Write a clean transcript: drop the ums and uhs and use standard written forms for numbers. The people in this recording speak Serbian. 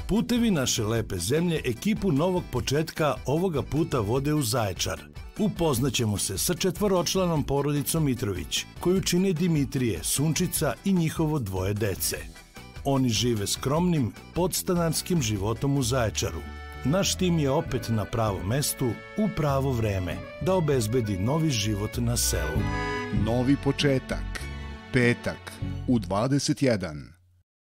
Putevi naše lepe zemlje ekipu Novog početka ovoga puta vode u Zaječar. Upoznaćemo se sa četvoročlanom porodicom Mitrović, koju čine Dimitrije, Sunčica i njihovo dvoje dece. Oni žive skromnim, podstanarskim životom u Zaječaru. Naš tim je opet na pravom mestu, u pravo vreme, da obezbedi novi život na selu. Novi početak. Petak u 21.